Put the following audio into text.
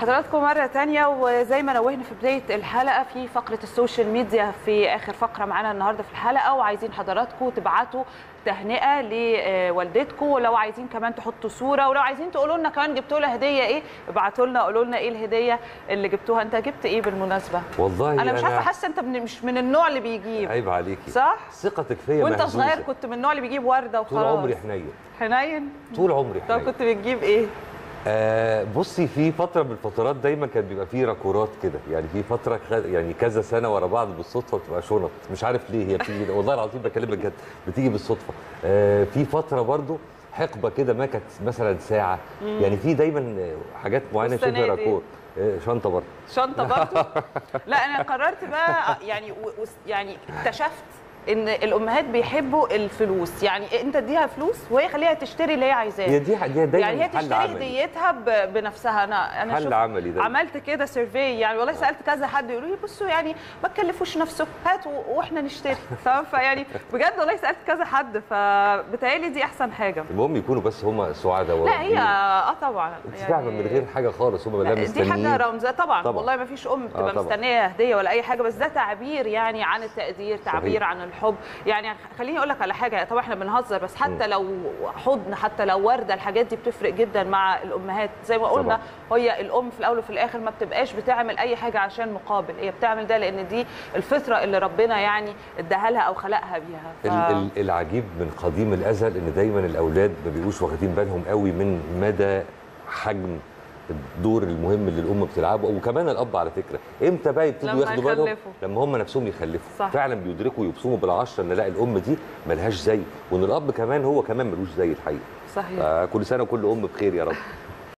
حضراتكم مرة تانية، وزي ما نوهنا في بداية الحلقة في فقرة السوشيال ميديا في آخر فقرة معانا النهاردة في الحلقة، وعايزين حضراتكم تبعتوا تهنئة لوالدتكم، ولو عايزين كمان تحطوا صورة، ولو عايزين تقولوا لنا كمان جبتوا لها هدية ايه ابعتوا لنا قولوا لنا ايه الهدية اللي جبتوها. انت جبت ايه بالمناسبة؟ والله انا مش عارفة، حاسة انت مش من النوع اللي بيجيب. عيب عليكي، صح؟ ثقتك فيا وانت مهزوزة. صغير كنت من النوع اللي بيجيب وردة وخلاص. طول عمري حنين. حنين؟ طول عمري حنين. طب كنت بتجيب ايه؟ بصي، في فتره من الفترات دايما كان بيبقى فيه راكورات كده، يعني في فتره يعني كذا سنه ورا بعض بالصدفه بتبقى شنط، مش عارف ليه هي بتيجي، والله العظيم بكلمك جد بتيجي بالصدفه. في فتره برضو حقبه كده ما كانت مثلا ساعه، يعني في دايما حاجات معينه شبه راكور. شنطه برضه. شنطه برضه؟ لا انا قررت بقى يعني اكتشفت ان الامهات بيحبوا الفلوس، يعني انت اديها فلوس وهي خليها تشتري اللي هي عايزاه. هي دي دايما يعني هي تشتري هديتها بنفسها. انا حل عملي ده. عملت كده سيرفي، يعني والله سالت كذا حد يقولوا لي بصوا يعني ما تكلفوش نفسكم، هاتوا واحنا نشتري. تمام؟ فيعني بجد والله سالت كذا حد، فبتهيألي دي احسن حاجه. المهم يكونوا بس هم سعداء. لا هي طبعا انت فاهمه من غير حاجه خالص، هم لا مستنيين. دي حاجه رمزيه طبعا. والله ما فيش ام بتبقى مستنيه هديه ولا اي حاجه، بس ده تعبير يعني عن التقدير، تعبير صحيح. عن الحب. يعني خليني اقول لك على حاجه، طبعا احنا بنهزر، بس حتى لو حضن، حتى لو ورده، الحاجات دي بتفرق جدا مع الامهات. زي ما قلنا طبعا. هي الام في الاول وفي الاخر ما بتبقاش بتعمل اي حاجه عشان مقابل، هي بتعمل ده لان دي الفطره اللي ربنا يعني اداها لها او خلقها بيها. العجيب من قديم الازل ان دايما الاولاد ما بيبقوش واخدين بالهم قوي من مدى حجم الدور المهم اللي الام بتلعبه، وكمان الاب على فكره. امتى بقى يبتدوا ياخدوا بالهم؟ لما هم نفسهم يخلفوا. صح. فعلا بيدركوا ويبصموا بالعشره ان لا، الام دي ملهاش زي، وان الاب كمان هو كمان ملوش زي الحقيقه. صحيح. كل سنه وكل ام بخير يا رب.